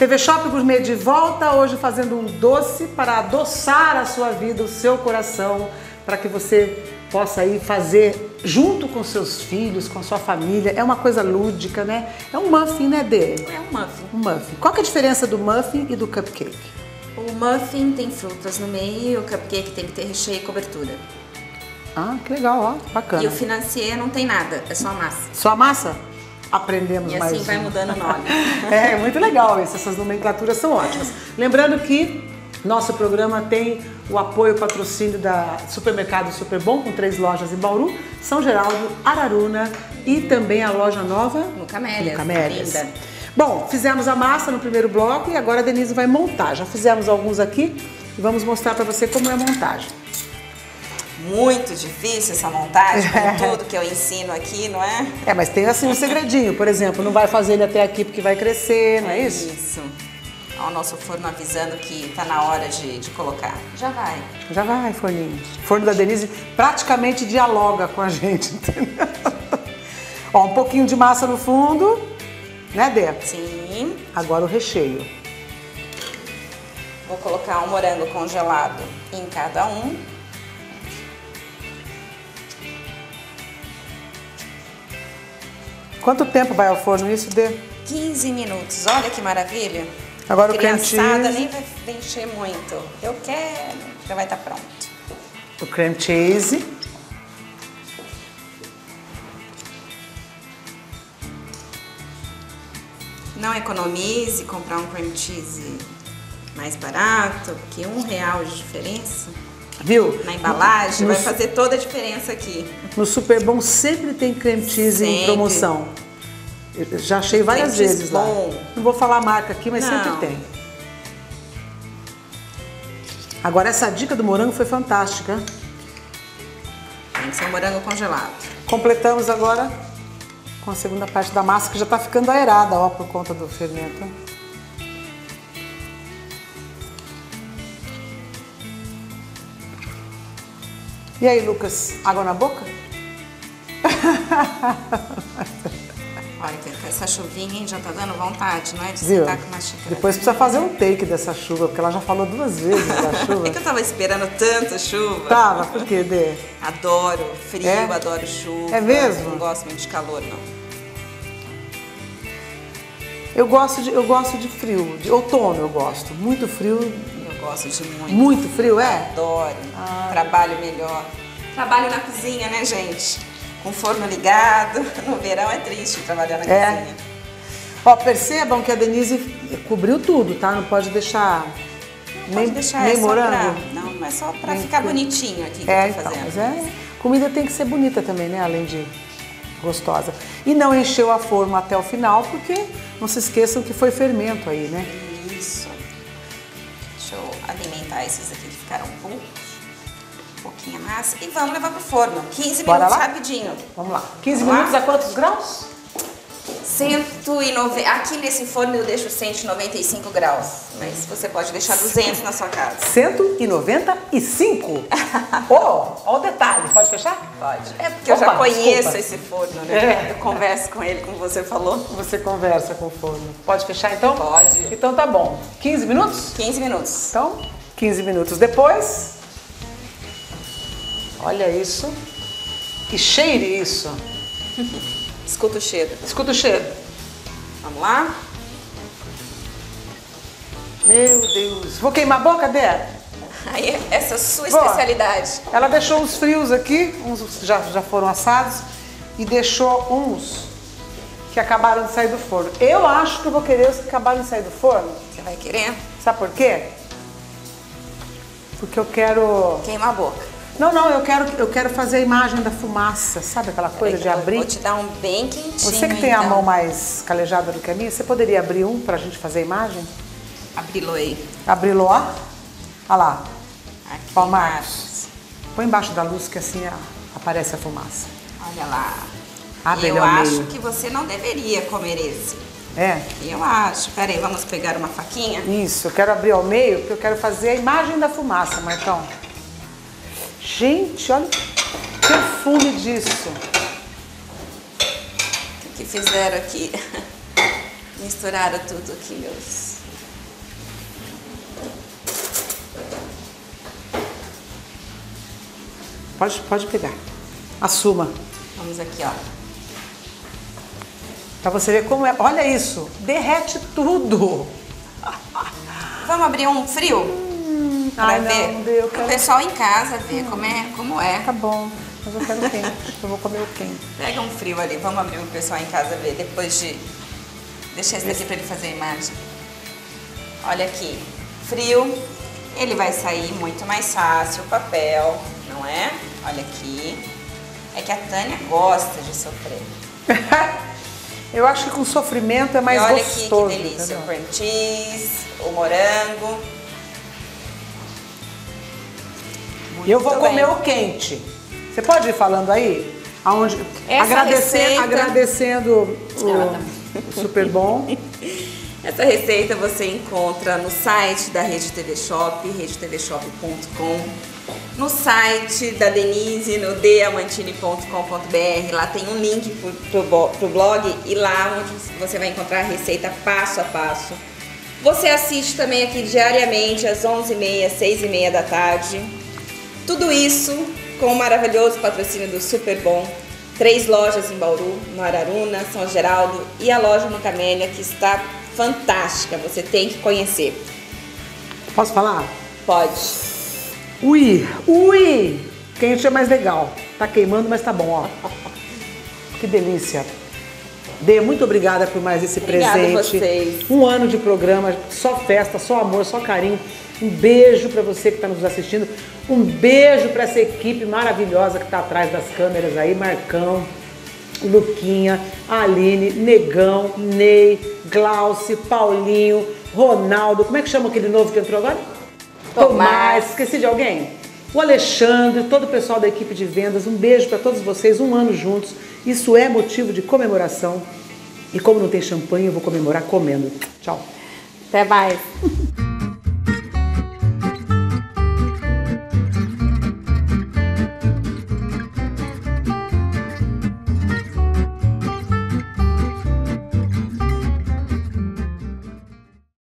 TV Shop Gourmet de volta, hoje fazendo um doce para adoçar a sua vida, o seu coração, para que você possa aí fazer junto com seus filhos, com sua família. É uma coisa lúdica, né? É um muffin, né, Dê? É um muffin. Um muffin. Qual que é a diferença do muffin e do cupcake? O muffin tem frutas no meio, o cupcake tem que ter recheio e cobertura. Ah, que legal, ó, bacana. E o financier não tem nada, é só massa. Só massa? Aprendemos e mais. E assim vai mudando o nome. É, muito legal isso, essas nomenclaturas são ótimas. Lembrando que nosso programa tem o apoio e patrocínio da Supermercado Super Bom, com 3 lojas em Bauru, São Geraldo, Araruna e também a loja nova no Camélias. Linda. Bom, fizemos a massa no primeiro bloco e agora a Denise vai montar. Já fizemos alguns aqui e vamos mostrar para você como é a montagem. Muito difícil essa montagem, com tudo que eu ensino aqui, não é? É, mas tem assim um segredinho, por exemplo, não vai fazer ele até aqui porque vai crescer, não é isso? Isso. Olha o nosso forno avisando que tá na hora de colocar. Já vai. Já vai, forninho. O forno da Denise praticamente dialoga com a gente, entendeu? Ó, um pouquinho de massa no fundo, né, Dê? Sim. Agora o recheio. Vou colocar um morango congelado em cada um. Quanto tempo vai ao forno isso, Dê? 15 minutos. Olha que maravilha. Agora a o cream cheese. criançada nem vai encher muito. Eu quero. Já vai estar pronto. O cream cheese. Não economize comprar um cream cheese mais barato, porque R$1 de diferença. Viu? Na embalagem vai fazer toda a diferença aqui. No Super Bom sempre tem cream cheese em promoção. Eu já achei várias vezes lá. Não vou falar a marca aqui, mas sempre tem. Agora essa dica do morango foi fantástica. Tem que ser um morango congelado. Completamos agora com a segunda parte da massa, que já tá ficando aerada, ó, por conta do fermento. E aí, Lucas, água na boca? Olha, com essa chuvinha, hein, já tá dando vontade, não é? De Viu? sentar com uma xícara. Depois precisa fazer um take dessa chuva, porque ela já falou 2 vezes da chuva. É que eu tava esperando tanto chuva. Tava, por quê, Dê? Adoro frio, adoro chuva. É mesmo? Não gosto muito de calor, não. Eu gosto de frio, de outono eu gosto. Muito frio. Eu gosto de muito. Muito frio, é? Adoro. Trabalho melhor. Trabalho na cozinha, né, gente? Com forno ligado. No verão é triste trabalhar na cozinha. Ó, percebam que a Denise cobriu tudo, tá? Não pode deixar nem morango. Não é só pra ficar bonitinho aqui que eu tô fazendo. Mas comida tem que ser bonita também, né? Além de gostosa. E não encheu a forma até o final, porque não se esqueçam que foi fermento aí, né? Isso. Deixa eu alimentar esses aqui que ficaram puros. Um pouquinho a massa. E vamos levar pro forno. 15 minutos rapidinho. Vamos lá. 15 minutos a quantos graus? 190. Aqui nesse forno eu deixo 195 graus. Mas você pode deixar 200 na sua casa. 195? Ó o detalhe. Pode fechar? Pode. É porque eu já conheço esse forno, né? Eu converso com ele, como você falou. Você conversa com o forno. Pode fechar então? Pode. Então tá bom. 15 minutos? 15 minutos. Então, 15 minutos depois. Olha isso. Que cheire isso. Escuta o cheiro. Escuta o cheiro. Vamos lá? Meu Deus. Vou queimar a boca, Dé? Aí, essa é a sua especialidade. Ela deixou uns frios aqui, uns já foram assados, e deixou uns que acabaram de sair do forno. Eu acho que eu vou querer os que acabaram de sair do forno. Você vai querer? Sabe por quê? Porque eu quero... Queimar a boca. Não, eu quero fazer a imagem da fumaça, sabe aquela coisa de abrir? Vou te dar um bem quentinho. Você que tem a mão mais calejada do que a minha, você poderia abrir um pra gente fazer a imagem? Abri-lo aí. Abri-lo, ó. Olha lá. Aqui ó, Marcos. Põe embaixo da luz que assim aparece a fumaça. Olha lá. Abre eu acho que você não deveria comer esse. É? Eu acho. Peraí, vamos pegar uma faquinha? Isso, eu quero abrir ao meio porque eu quero fazer a imagem da fumaça, Marcão. Gente, olha o perfume disso. O que fizeram aqui? Misturaram tudo aqui, meus Pode pegar. Assuma. Vamos aqui, ó. Pra você ver como é. Olha isso. Derrete tudo. Vamos abrir um frio? Pra ver? Não, eu o quero... pessoal em casa ver como é. Tá bom. Mas eu quero quente. Eu vou comer o quente. Pega um frio ali. Vamos abrir o pessoal em casa ver. Depois de... Deixa esse daqui pra ele fazer a imagem. Olha aqui. Frio. Ele vai sair muito mais fácil o papel, não é? Olha aqui. É que a Tânia gosta de sofrer. Eu acho que com sofrimento é mais e olha gostoso. Aqui, que delícia. Entendeu? O cream cheese, o morango. E eu vou comer o quente. Você pode ir falando aí? Aonde? Agradecendo o Super Bom. Essa receita você encontra no site da Rede TV Shop, redetvshop.com, no site da Denise, no deamantini.com.br. Lá tem um link pro blog e lá onde você vai encontrar a receita passo a passo. Você assiste também aqui diariamente às 11h30, 6h30 da tarde. Tudo isso com o maravilhoso patrocínio do Super Bom. 3 lojas em Bauru, no Araruna, São Geraldo e a loja no Camélia, que está fantástica, você tem que conhecer. Posso falar? Pode. Ui! Quente é mais legal. Tá queimando, mas tá bom, ó. Que delícia. Dê, muito obrigada por mais esse presente. Obrigada a vocês. Um ano de programa, só festa, só amor, só carinho. Um beijo para você que está nos assistindo. Um beijo para essa equipe maravilhosa que está atrás das câmeras aí, Marcão, Luquinha, Aline, Negão, Ney, Glauci, Paulinho, Ronaldo. Como é que chama aquele novo que entrou agora? Tomás. Esqueci de alguém? O Alexandre, todo o pessoal da equipe de vendas. Um beijo para todos vocês, um ano juntos. Isso é motivo de comemoração. E como não tem champanhe, eu vou comemorar comendo. Tchau. Até mais.